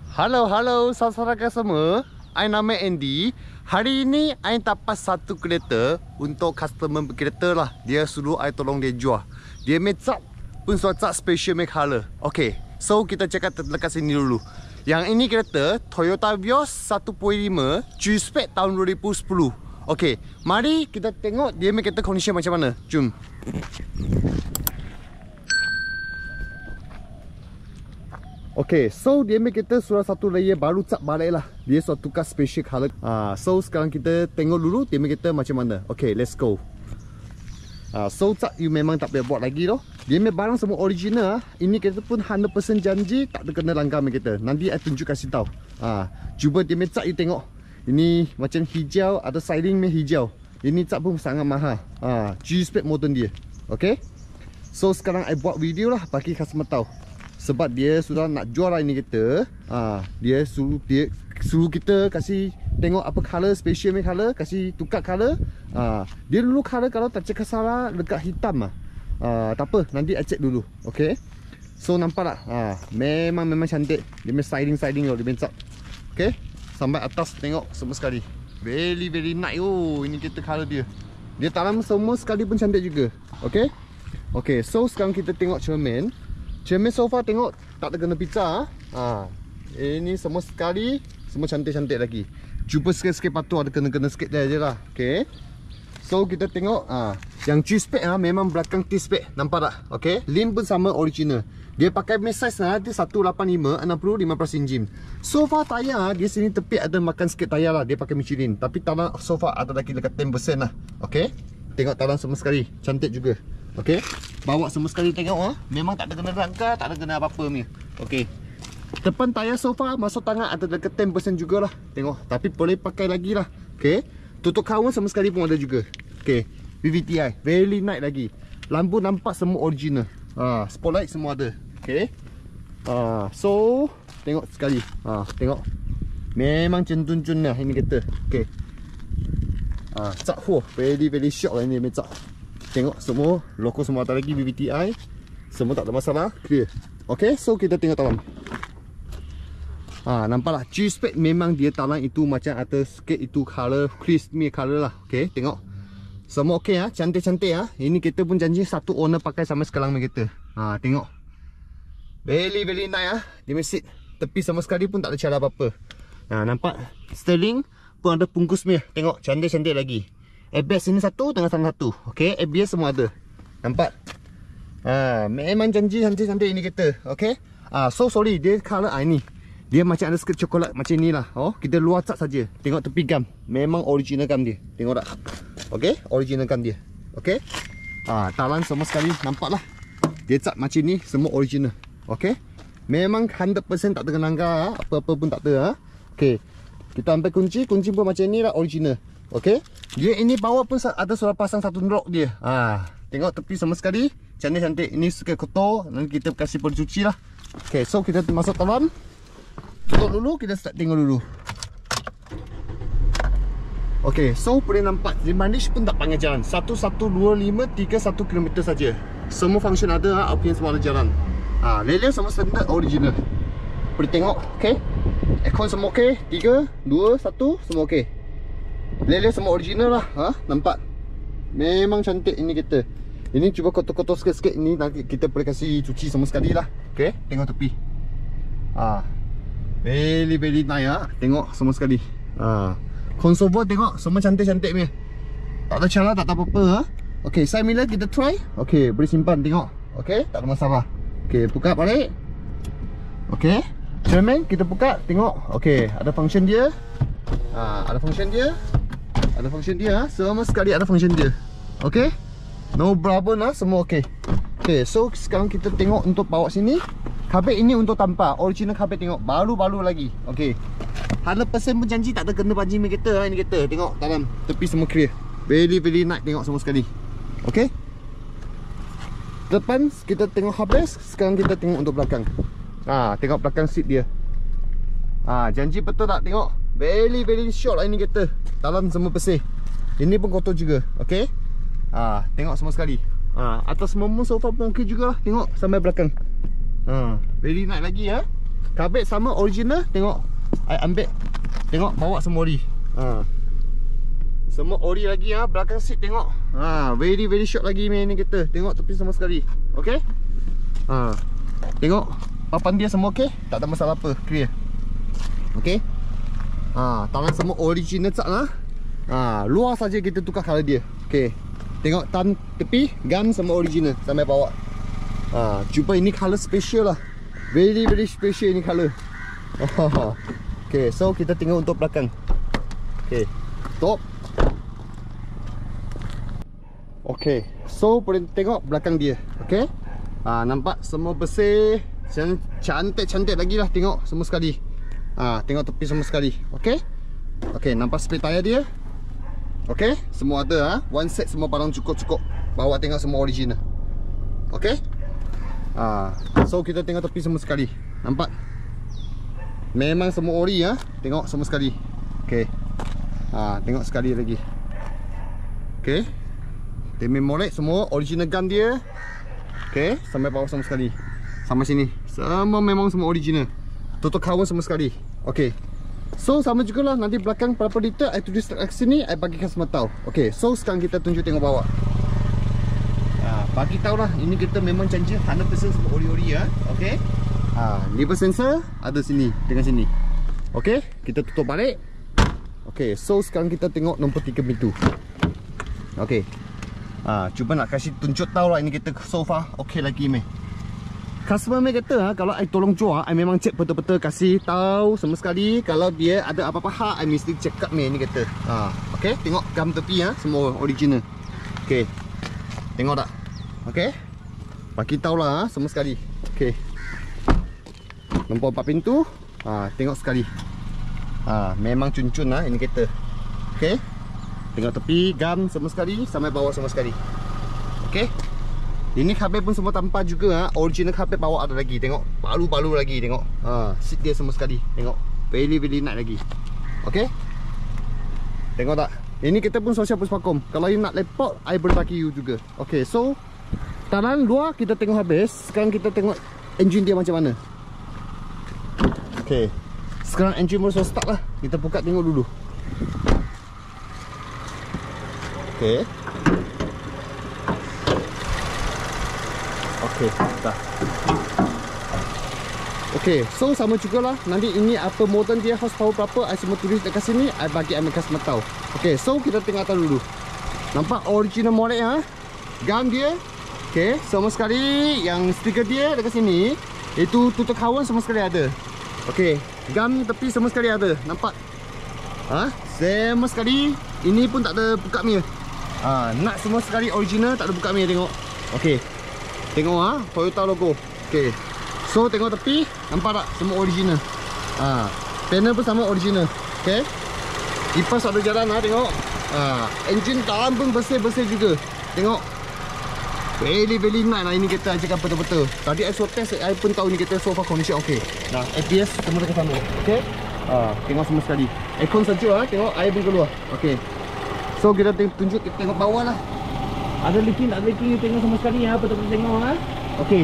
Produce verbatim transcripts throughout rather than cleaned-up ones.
Halo, halo saudara semua. I nama Andy. Hari ini I dapat satu kereta untuk customer kereta lah. Dia suruh I tolong dia jual. Dia make pun suatu special make color. Okay, so kita cakap dekat sini dulu. Yang ini kereta Toyota Vios satu titik lima G-Spec tahun dua ribu sepuluh. Okay, mari kita tengok dia make kereta condition macam mana. Jom. Okay, so dia ambil kita surat satu layer baru cap balik lah. Dia suatu tukar special color. Ah, so sekarang kita tengok dulu dia ambil kita macam mana. Okay, let's go. Ah, so cap you memang tak boleh buat lagi loh. Dia ambil barang semua original. Ini kita pun one hundred percent janji tak ada kena langgar ambil kita. Nanti I tunjuk kasih tahu. Ah, cuba dia ambil cap you tengok. Ini macam hijau, ada siding ambil hijau. Ini cap pun sangat mahal. Ah, G-Spec modern dia. Okay. So sekarang I buat video lah bagi customer tahu. Sebab dia sudah nak jual lah ini kita. ha, Dia suruh dia suruh kita kasih tengok apa color, special make color, kasih tukar color. ha, Dia dulu color kalau tak cakap salah dekat hitam lah. ha, Tak apa, nanti I check dulu. Okay. So nampak tak? ha, Memang memang cantik. Dia main sliding-sliding tau, dia main cap. Okay. Sampai atas tengok semua sekali. Very very nice. Oh, ini kita color dia. Dia dalam semua sekali pun cantik juga. Okay. Okay, so sekarang kita tengok cermin. Cermin sofa tengok tak ada kena pizza. ha. Ini semua sekali, semua cantik-cantik lagi. Cuba sikit-sikit patuh ada kena-kena sikit dia je lah. Okay. So kita tengok ha. Yang G-Spec ha, memang belakang T-Spec. Nampak tak? Okay. Lim pun sama original. Dia pakai mesh size lah, dia seratus lapan puluh lima, enam puluh, lima belas inch. Sofa tayar dia sini tepi ada makan sikit tayar lah. Dia pakai Michelin. Tapi tanah sofa ada lagi dekat sepuluh peratus lah. Okay. Tengok tanah semua sekali. Cantik juga. Okay. Bawa semua sekali tengok ah. Memang tak ada kena rangka, tak ada kena apa-apa ni. Okey. Depan tayar sofa masuk tangan ada dekat sepuluh peratus jugalah. Tengok, tapi boleh pakai lagi lah. Okey. Tutup kawan sama sekali pun ada juga. Okey. V V T I, very nice lagi. Lampu nampak semua original. Ha, spotlight semua ada. Okey. Ha, so tengok sekali. Ha, tengok. Memang cun-cun lah ini kita. Okey. Ha, cap ho, very very short lah ini macam. Tengok semua logo semua ada lagi V V T I. Semua tak ada masalah, clear. Okay, so kita tengok dalam. Ha, nampaklah G-Spec memang dia talang itu macam atas sikit itu color, crispy color lah. Okay, tengok. Semua okey ah, cantik-cantik ah. Ini kita pun janji satu owner pakai sama sekarang kita. Ha, tengok. Very very nice ah. Dia mesin tepi sama sekali pun tak ada cara apa-apa. Ha, nampak sterling pun ada bungkus ni. Tengok cantik-cantik lagi. A B S ini satu, tengah sana satu. Okey, A B S semua ada. Nampak? Ha, memang janji cantik-cantik ini kita. Okey. Ah, so sorry dia color ah, ini. Dia macam ada sikit coklat macam inilah. Oh, kita luar cat saja. Tengok tepi gam. Memang original gam dia. Tengok tak? Okey, original gam dia. Okey. Ah, talan semua sekali nampaklah. Dia cat macam ni semua original. Okey. Memang one hundred percent tak ada kenangga, apa-apa pun tak ada ah. Okey. Kita ambil kunci, kunci pun macam ni lah original. Okey. Dia ini bawah pun ada sudah pasang satu lock dia. Ha, tengok tepi sama sekali. Cantik-cantik. Ini sikit kotor. Nanti kita kasih pencuci lah. Okey, so kita masuk dalam. Tutup dulu, kita start tengok dulu. Okey, so boleh nampak di manage pun tak panjang jalan. Satu satu dua lima tiga satu kilometer saja. Semua function ada, apian semua ada jalan. Ha, lele semua standard original. Boleh tengok, okey. Aircon semua okey. tiga, dua, satu, semua okey. Lele semua original lah. Ha? Nampak? Memang cantik ini kita. Ini cuba kotor-kotor sikit-sikit. Ini nanti kita boleh kasih cuci semua sekali lah. Okay, tengok tepi. Ha. Very very nice ha? Tengok semua sekali. Ha. Console tengok semua cantik-cantik punya. Tak ada cara, tak ada apa-apa ha? Okay, side mirror kita try. Okay, boleh simpan tengok. Okay, tak ada masalah. Okay, buka balik. Okay, cermin kita buka tengok. Okay, ada function dia. Ha, ada function dia. Ada function dia, semua sekali ada function dia. Okay. No problem lah, semua okay. Okay, so sekarang kita tengok untuk bawa sini. Kabel ini untuk tanpa original kabel tengok, baru-baru lagi. Okay, one hundred percent pun janji tak ada kena panjang kita lah ini kita. Tengok dalam tepi semua clear. Very very nice tengok semua sekali. Okay. Depan kita tengok habis, sekarang kita tengok untuk belakang. Ha, tengok belakang seat dia. Ha, janji betul tak tengok? Very very short lah ini kita. Dalam semua bersih. Ini pun kotor juga. Okay. Ha, tengok semua sekali. Ha, atas semua sofa pun okey jugalah. Tengok sampai belakang. Ha, very nice lagi ya. kabel sama original. Tengok I ambil. Tengok bawa semua ori. Ha. Semua ori lagi ha. Belakang seat tengok. Ha, very very short lagi main ni kita. Tengok tepi semua sekali. Okey. Ha. Tengok papan dia semua okey. Tak ada masalah apa. Clear. Okey. Ha, tangan semua original tak lah. Ha, luar saja kita tukar color dia. Okey. Tengok tan tepi, gam semua original sampai bawah. Ha, cuba ini color special lah. Very very special ini color. Okay, so kita tengok untuk belakang. Okay, top. Okay, so boleh tengok belakang dia. Okay, ha, nampak semua bersih, cantik-cantik lagi lah. Tengok semua sekali. Ha, tengok tepi semua sekali. Okay, okay, nampak spare tayar dia. Okay, semua ada ha. One set semua barang cukup-cukup. Bawa tengok semua original. Okay. Ha, so kita tengok tepi semua sekali. Nampak? Memang semua ori ha. Tengok semua sekali. Okay. Ha, tengok sekali lagi. Okay. Demi molek semua original gun dia. Okay, sampai bawah semua sekali. Sama sini. Semua memang semua original. Tutup kawan semua sekali. Okay. So sama jugalah nanti belakang berapa liter I tulis kat sini, I bagikan semua tahu. Okay, so sekarang kita tunjuk tengok bawah. Ha, bagi tahu lah ini kita memang janji one hundred percent semua ori-ori ya. Okay. Ha, lever sensor ada sini dengan sini. Okay, kita tutup balik. Okay, so sekarang kita tengok nombor tiga pintu. Okay. Ha, cuba nak kasih tunjuk tahu lah ini kita so far okay lagi meh. Customer ni kata ha, kalau I tolong jual, I memang cek betul-betul kasih tahu semua sekali. Kalau dia ada apa-apa hak, I mesti check up ni ni kata. Ha, okey, tengok gam tepi ha, semua original. Okey. Tengok tak? Okey. Bagi tahulah ha, semua sekali. Okey. Nombor empat pintu. Ha, tengok sekali. Ha, memang cun-cun lah ini kereta. Okey. Tengok tepi, gam semua sekali, sampai bawah semua sekali. Okey. Ini kabel pun semua tanpa juga ha. Original kabel bawah ada lagi. Tengok, baru-baru lagi tengok. Ha, seat dia semua sekali. Tengok, very very nice lagi. Okey. Tengok tak? Ini kita pun social push vacuum. Kalau you nak lepot, I boleh bagi you juga. Okey, so taran luar kita tengok habis. Sekarang kita tengok engine dia macam mana. Okey. Sekarang engine baru start lah. Kita buka tengok dulu. Okey. Okey, dah. Okey, so sama jugalah. Nanti ini apa model dia, horsepower berapa, I semua tulis dekat sini, I bagi Amerika semua tahu. Okey, so kita tengok atas dulu. Nampak original model ha? Gun dia. Okey, semua sekali yang stiker dia dekat sini. Itu tutup kawan semua sekali ada. Okey, gun tepi semua sekali ada. Nampak? Ha? Semua sekali. Ini pun tak ada buka mirror. Ha, nak semua sekali original, tak ada buka mirror tengok. Okey. Tengok ha, Toyota logo. Okey. So tengok tepi, nampak tak semua original. Ha, panel pun sama original. Okey. Kipas ada jalan ha, tengok. Ha, engine dalam pun bersih-bersih juga. Tengok. Very very nice lah ini kereta, cakap betul-betul. Tadi I so test, I pun tahu ni kereta so far condition okey. Nah, A B S semua dekat sana. Okey. Ha, tengok semua sekali. Aircon sejuk ha, tengok air pun keluar. Okey. So kita tunjuk, kita tengok bawah lah. Ada leaking, tak ada leaking, tengok semua sekali ya, betul-betul tengok ha. Okey.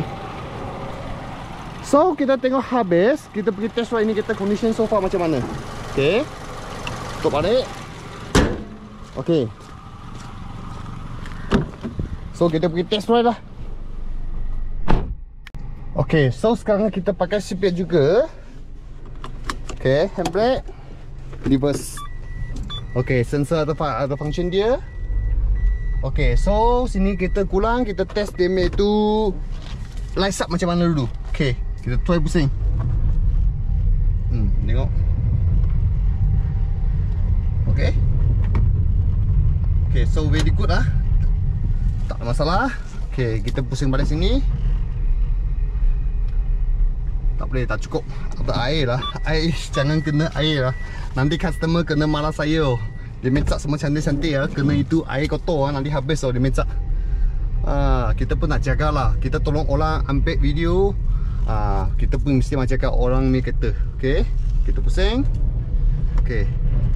So kita tengok habis, kita pergi test ride ini kita condition so far macam mana. Okey. Tutup balik. Okey. So kita pergi test ride lah. Okey, so sekarang kita pakai seatbelt juga. Okey, handbrake, reverse. Okey, sensor ada ada function dia. Okey, so sini kita pulang, kita test damage tu light up macam mana dulu. Okey, kita try pusing. Hmm, tengok. Okey. Okey, so very good lah. Tak ada masalah. Okey, kita pusing balik sini. Tak boleh, tak cukup. Ada air lah. Air, jangan kena air lah. Nanti customer kena marah saya. Dia minta semua cantik-cantik ya, kena itu air kotor nanti habis oh dia minta. Ah, kita pun nak jagalah. Kita tolong orang ambil video. Ah, kita pun mesti nak jaga orang ni kereta. Okey, kita pusing. Okey.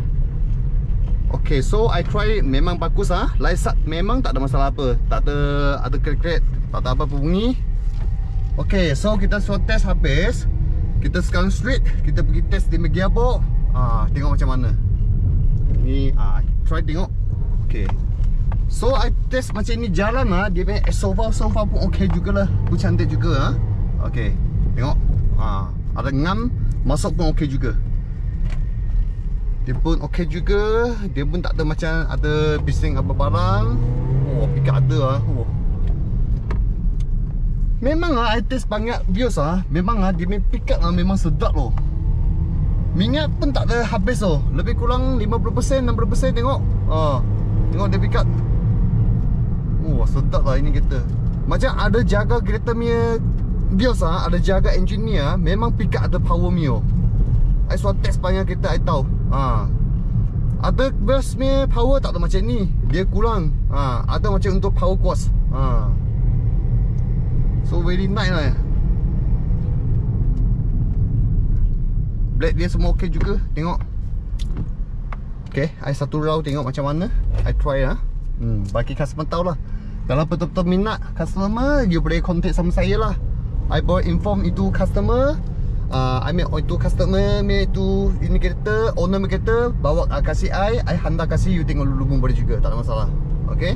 Okey, so I try memang bagus ah. Light up memang tak ada masalah apa. Tak ada ada crack-crack, tak ada apa bunyi. Okey, so kita swab test habis. kita sekarang straight, kita pergi test dia punya gearbox. Ah, tengok macam mana. Ni ah, try tengok. Okay. So I test macam ni jalan lah. Dia punya sofa sofa pun okey jugalah. Pun cantik juga ah. Okay. Tengok. Ah, ada ngam masuk pun okey juga. Dia pun okey juga. Dia pun tak ada macam ada bising apa barang. Oh, pick up ada lah. Oh. Memang lah I test banyak views lah. Memang lah dia punya pick up lah memang sedap loh. Minyak pun tak ada habis loh. Lebih kurang lima puluh peratus, enam puluh peratus tengok. Ah, tengok dia pick up. Oh, sedap lah ini kereta. Macam ada jaga kereta punya views lah. Ada jaga engine ni lah. Memang pick up ada power mio. I sudah test banyak kereta I tahu. Ah, ada bus punya power tak ada macam ni. Dia kurang. Ah, ada macam untuk power cost. Ah. So very nice lah. Black dia semua okey juga. Tengok. Okay, I satu round tengok macam mana. I try lah. Hmm, bagi customer tahu lah. Kalau betul-betul minat customer, you boleh contact sama saya lah. I boleh inform itu customer. Uh, I mean itu customer, me itu ini kereta, owner kereta bawa uh, kasih I, I hantar kasih you tengok dulu pun boleh juga, tak ada masalah. Okay.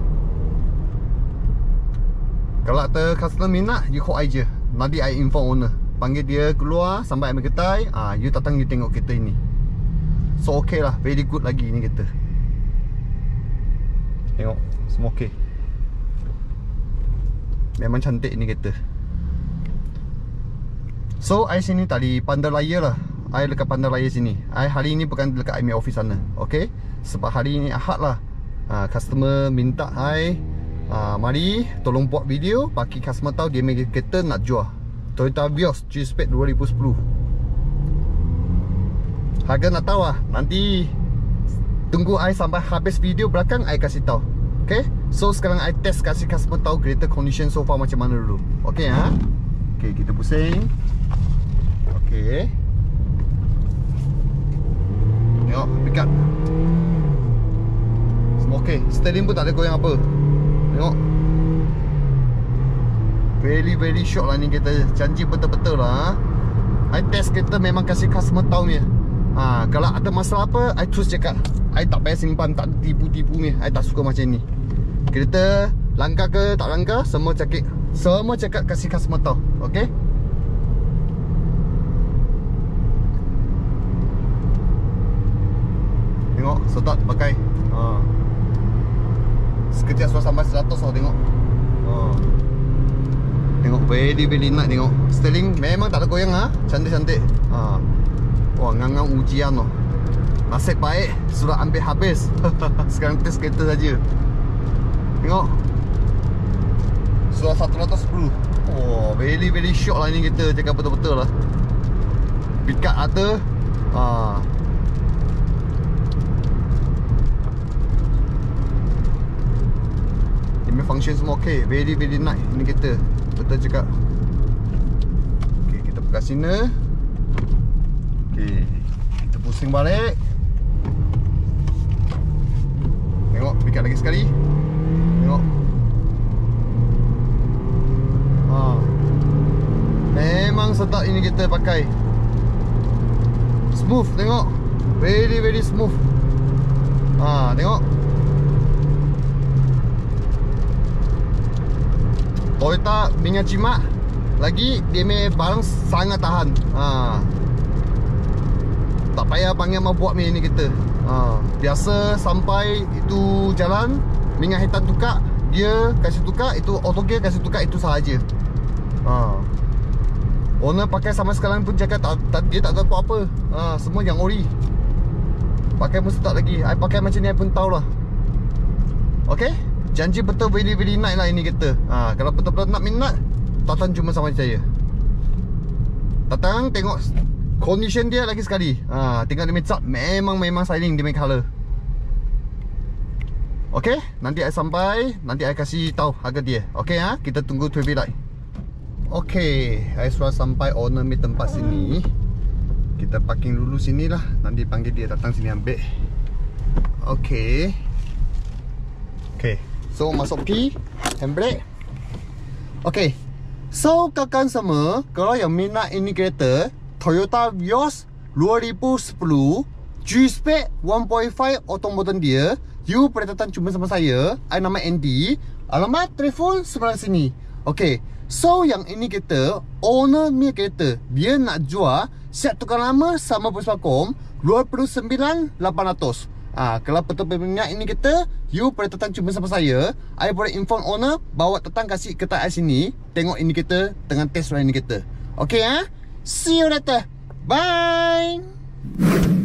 Kalau ada customer minat, you call I je. Nanti I inform owner. Panggil dia keluar sampai ambil ketai. Ah, you datang you tengok kereta ini. So okay lah, very good lagi ni kereta. Tengok, semua okay. Memang cantik ni kereta. So I sini tadi Bandaraya lah. I dekat Bandaraya sini. I hari ni bukan dekat I punya office sana. Okay. Sebab hari ni Ahad lah. Ah, customer minta I, Ah, mari tolong buat video bagi customer tahu dia punya kereta nak jual. Toyota Vios G-Spec dua ribu sepuluh. Harga nak tahu lah. Nanti tunggu I sampai habis video belakang I kasih tahu. Okay. So sekarang I test kasih customer tahu kereta condition so far macam mana dulu. Okay ha. Okay, kita pusing. Okay. Tengok dekat. Semua okay. Steering pun tak ada goyang apa. Tengok. Very very short lah ni kereta. Janji betul-betul lah. I test kereta memang kasih customer tahu ni. Ha, kalau ada masalah apa, I terus cakap. I tak payah simpan, tak tipu-tipu ni. I tak suka macam ni. Kereta langgar ke tak langgar, semua cakap. Semua cakap kasih customer tahu. Okay. Tengok, sedap pakai. Ha. Sekejap sudah sampai seratus lah tengok. Oh. Tengok very very nice tengok. Steering memang tak ada goyang ah, cantik-cantik. Ha. Wah, ngang-ngang ujian loh. Nasib baik sudah ambil habis. Sekarang test kereta saja. Tengok. Sudah seratus sepuluh. Oh, very very short lah ini kereta, cakap betul-betul lah. Pick up ada. Ha. Function semua okey, very very nice ni kereta. Betul cakap. Okey, kita buka sini. Okey, kita pusing balik. Tengok, pick up lagi sekali. Tengok. Ha. Memang sedap ini kereta pakai. Smooth, tengok. Very very smooth. Ha, tengok. Toyota minyak cimak. Lagi dia punya barang sangat tahan. Ha. Tak payah panggil mau buat ni kita. Ha. Biasa sampai itu jalan minyak hitam tukar, dia kasih tukar, itu auto gear kasih tukar, itu sahaja. Ha. Owner pakai sama sekarang pun cakap tak, tak, dia tak tahu apa-apa. Ha. Semua yang ori. Pakai pun sedap lagi. I pakai macam ni I pun tahulah. Okay. Janji betul very very nice lah ini kereta. Ha, kalau betul-betul nak minat, datang cuma sama saya. Datang tengok condition dia lagi sekali. Ha, tinggal dia make memang memang styling dia make color. Okay, nanti I sampai, nanti I kasih tahu harga dia. Okay ha, kita tunggu traffic light. Okay, I sudah sampai owner mi tempat sini. Kita parking dulu sini lah. Nanti panggil dia datang sini ambil. Okay. Okay. So masuk key, handbrake. Okay. So, kakan semua, kalau yang minat ini kereta Toyota Vios dua ribu sepuluh G-Spec one point five automotive dia, you boleh datang cuma sama saya. I nama Andy. Alamat telefon sebelah sini. Okay, so yang ini kereta owner punya kereta, dia nak jual siap tukar lama sama Puspakom dua puluh sembilan lapan ratus. Ah, kalau betul-betul minat ini kereta, you boleh datang cuma sama saya. I boleh inform owner bawa datang kasih kereta I sini. Tengok ini kereta dengan test ride ini kereta. Okay ah? See you later. Bye.